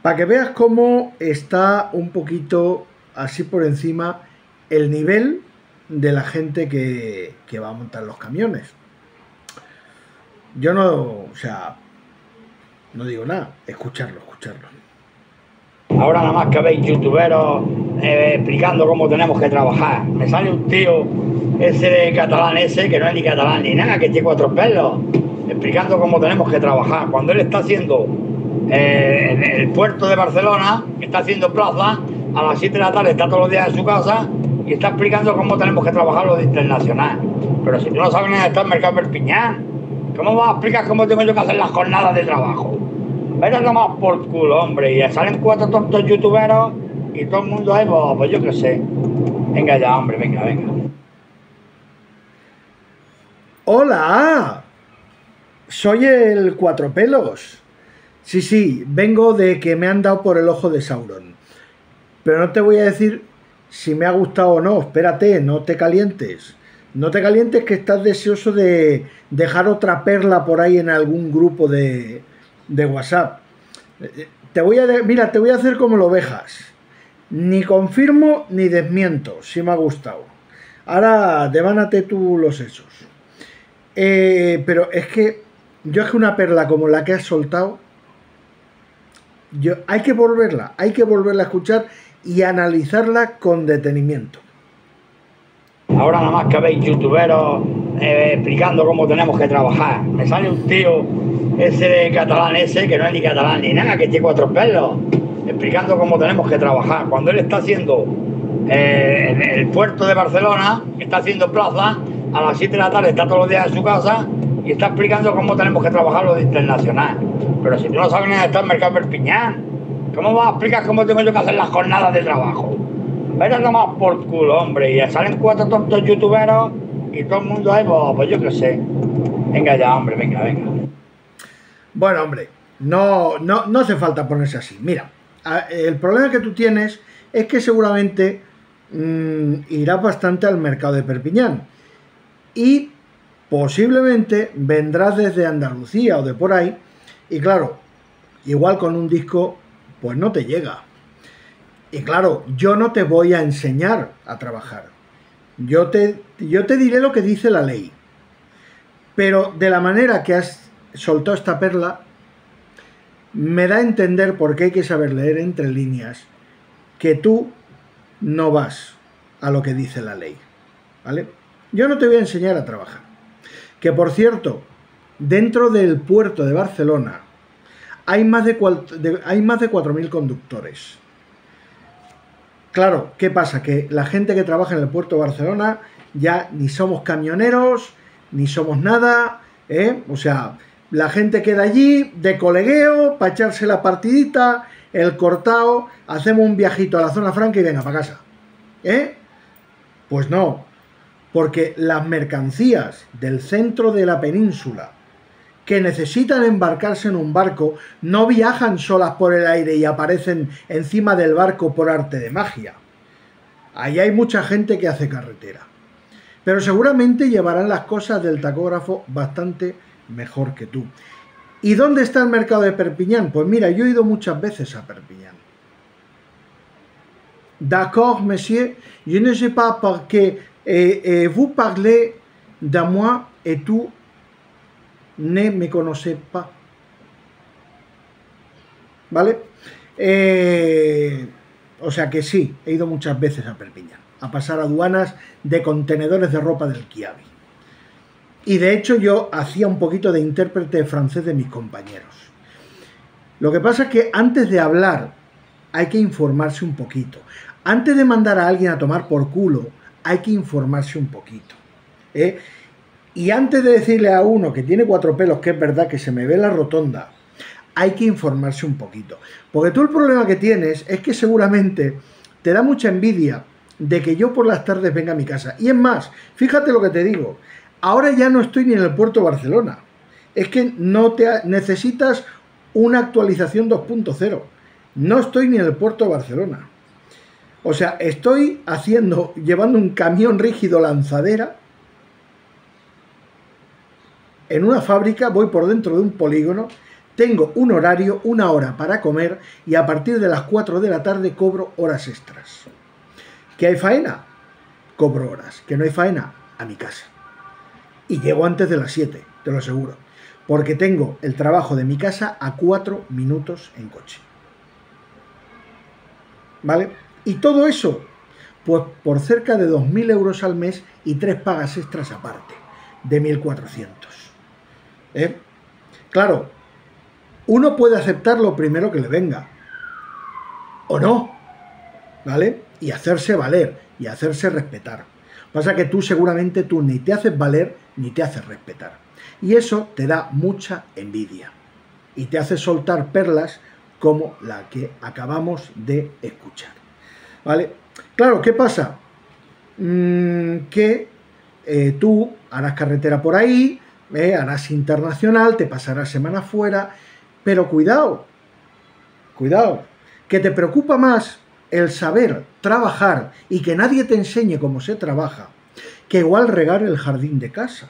Para que veas cómo está un poquito así por encima el nivel de la gente que va a montar los camiones. Yo no, o sea, no digo nada, escucharlo. Ahora nada más que veis youtuberos explicando cómo tenemos que trabajar. Me sale un tío ese de catalán ese, que no es ni catalán ni nada, que tiene 4 pelos, explicando cómo tenemos que trabajar. Cuando él está haciendo en el puerto de Barcelona, está haciendo plaza, a las 7 de la tarde está todos los días en su casa y está explicando cómo tenemos que trabajar lo de internacional. Pero si tú no sabes ni dónde está el mercado Perpiñán, ¿cómo vas a explicar cómo tengo yo que hacer las jornadas de trabajo? Vete a tomar por culo, hombre. Y salen 4 tontos youtuberos y todo el mundo ahí, pues yo qué sé. Venga ya, hombre, venga. ¡Hola! Soy el Cuatro Pelos. Sí, vengo de que me han dado por el ojo de Sauron. Pero no te voy a decir si me ha gustado o no. Espérate, no te calientes. No te calientes, que estás deseoso de dejar otra perla por ahí en algún grupo de WhatsApp. Mira, te voy a hacer como lo ovejas. Ni confirmo ni desmiento, si me ha gustado. Ahora devánate tú los hechos. Pero es que una perla como la que has soltado, hay que volverla a escuchar y analizarla con detenimiento. Ahora nada más que veis youtuberos explicando cómo tenemos que trabajar. Me sale un tío ese de catalán ese, que no es ni catalán ni nada, que tiene 4 pelos, explicando cómo tenemos que trabajar. Cuando él está haciendo en el puerto de Barcelona, está haciendo plaza, a las 7 de la tarde está todos los días en su casa y está explicando cómo tenemos que trabajar lo de internacional. Pero si tú no sabes ni dónde está el mercado Perpiñán, ¿cómo vas a explicar cómo tengo yo que hacer las jornadas de trabajo? Vete a tomar por culo, hombre. Y salen 4 tontos youtuberos y todo el mundo ahí, pues yo qué sé. Venga ya, hombre, venga. Bueno, hombre, no hace falta ponerse así. Mira, el problema que tú tienes es que seguramente irás bastante al mercado de Perpiñán y posiblemente vendrás desde Andalucía o de por ahí, y claro, igual con un disco pues no te llega. Y claro, yo no te voy a enseñar a trabajar. Yo te diré lo que dice la ley. Pero de la manera que has soltado esta perla, me da a entender, porque hay que saber leer entre líneas, que tú no vas a lo que dice la ley. ¿Vale? Yo no te voy a enseñar a trabajar. Que por cierto, dentro del puerto de Barcelona hay más de 4.000 conductores. Claro, ¿qué pasa? Que la gente que trabaja en el puerto de Barcelona ya ni somos camioneros, ni somos nada, O sea, la gente queda allí de colegueo para echarse la partidita, el cortao, hacemos un viajito a la zona franca y venga para casa. Pues no, porque las mercancías del centro de la península que necesitan embarcarse en un barco no viajan solas por el aire y aparecen encima del barco por arte de magia. Ahí hay mucha gente que hace carretera. Pero seguramente llevarán las cosas del tacógrafo bastante mejor que tú. ¿Y dónde está el mercado de Perpiñán? Pues mira, yo he ido muchas veces a Perpiñán. D'accord, monsieur, je ne sais pas porque vous parlez de moi et tú ne me conoces pas. ¿Vale? O sea que sí, he ido muchas veces a Perpiñán a pasar aduanas de contenedores de ropa del Kiabi. Y de hecho yo hacía un poquito de intérprete francés de mis compañeros. Lo que pasa es que antes de hablar hay que informarse un poquito. Antes de mandar a alguien a tomar por culo, hay que informarse un poquito. Y antes de decirle a uno que tiene 4 pelos que es verdad que se me ve la rotonda, hay que informarse un poquito. Porque tú el problema que tienes es que seguramente te da mucha envidia de que yo por las tardes venga a mi casa. Y es más, fíjate lo que te digo, ahora ya no estoy ni en el puerto de Barcelona. Es que necesitas una actualización 2.0. No estoy ni en el puerto de Barcelona. O sea, estoy llevando un camión rígido lanzadera en una fábrica, voy por dentro de un polígono, tengo un horario, una hora para comer y a partir de las 4 de la tarde cobro horas extras. ¿Que hay faena? Cobro horas. ¿Que no hay faena? A mi casa. Y llego antes de las 7, te lo aseguro. Porque tengo el trabajo de mi casa a 4 minutos en coche. ¿Vale? Y todo eso, pues por cerca de 2.000 euros al mes y 3 pagas extras aparte, de 1.400. Claro, uno puede aceptar lo primero que le venga, o no, ¿vale? Y hacerse valer, y hacerse respetar. Pasa que tú seguramente tú ni te haces valer, ni te haces respetar. Y eso te da mucha envidia. Y te hace soltar perlas como la que acabamos de escuchar. ¿Vale? Claro, ¿qué pasa? Que tú harás carretera por ahí, harás internacional, te pasarás semanas fuera, pero cuidado, que te preocupa más el saber trabajar y que nadie te enseñe cómo se trabaja, que igual regar el jardín de casa.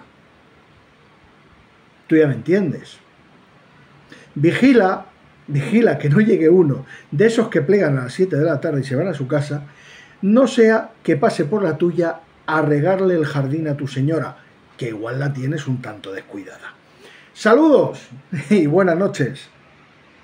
Tú ya me entiendes. Vigila que no llegue uno de esos que plegan a las 7 de la tarde y se van a su casa, no sea que pase por la tuya a regarle el jardín a tu señora, que igual la tienes un tanto descuidada. Saludos y buenas noches.